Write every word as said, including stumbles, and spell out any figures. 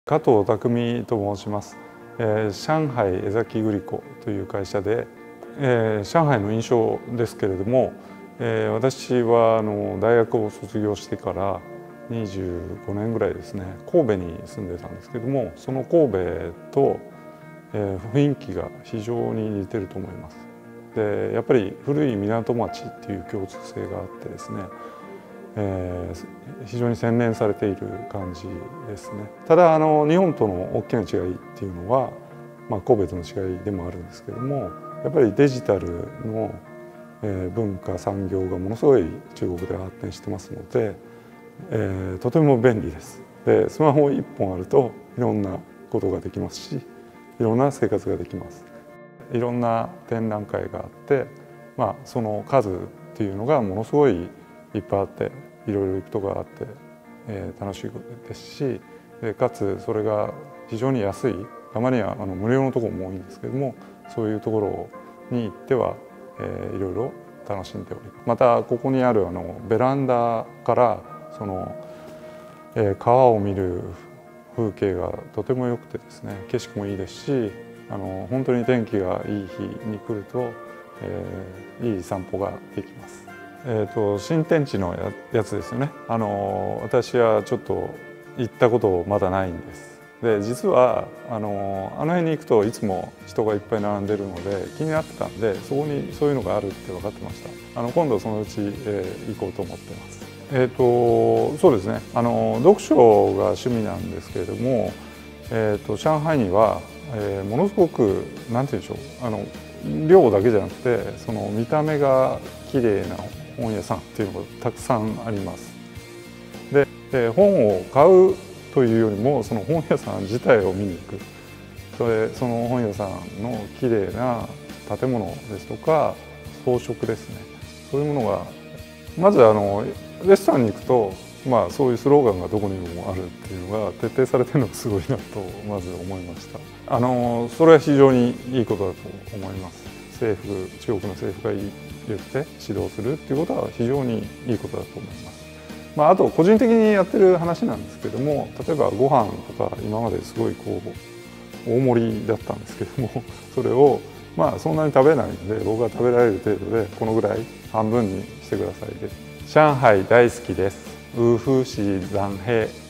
加藤匠と申します。えー、上海江崎グリコという会社で、えー、上海の印象ですけれども、えー、私はあの大学を卒業してからにじゅうごねんぐらいですね、神戸に住んでたんですけども、その神戸と、えー、雰囲気が非常に似てると思います。でやっぱり古い港町っていう共通性があってですね、えー、非常に洗練されている感じですね。ただあの日本との大きな違いっていうのは、まあ、神戸との違いでもあるんですけども、やっぱりデジタルの文化産業がものすごい中国で発展してますので、えー、とても便利です。でスマホいっぽんあるといろんなことができますし、いろんな生活ができます。いろんな展覧会があって、まあ、その数っていうのがものすごいいっぱいあって、いろいろ行くとこがあって、えー、楽しいですし、でかつそれが非常に安い、たまにはあの無料のところも多いんですけども、そういうところに行っては、えー、いろいろ楽しんでおります。またここにあるあのベランダからその、えー、川を見る風景がとても良くてですね、景色もいいですし、あの本当に天気がいい日に来ると、えー、いい散歩ができます。えーと、新天地の や, やつですよね。あの私はちょっと行ったことまだないんです。で実はあのあの辺に行くといつも人がいっぱい並んでるので気になってたんで、そこにそういうのがあるって分かってました。あの今度そのうち、えー、行こうと思ってます。えーとそうですね、あの読書が趣味なんですけれども、えーと上海には、えー、ものすごくなんて言うんでしょう、あの量だけじゃなくて、その見た目が綺麗な本屋さんっていうのがたくさんあります。で、で本を買うというよりもその本屋さん自体を見に行く。それその本屋さんの綺麗な建物ですとか装飾ですね、そういうものがまずあのレストランに行くと、まあ、そういうスローガンがどこにもあるっていうのが徹底されてるのがすごいなとまず思いました。あのそれは非常にいいことだと思います。政府中国の政府が言って指導するっていうことは非常にいいことだと思います。まあ、あと個人的にやってる話なんですけども、例えばご飯とか今まですごいこう大盛りだったんですけども、それをまあそんなに食べないので、僕が食べられる程度でこのぐらい半分にしてくださいで。上海大好きです。ウーフーシー残兵。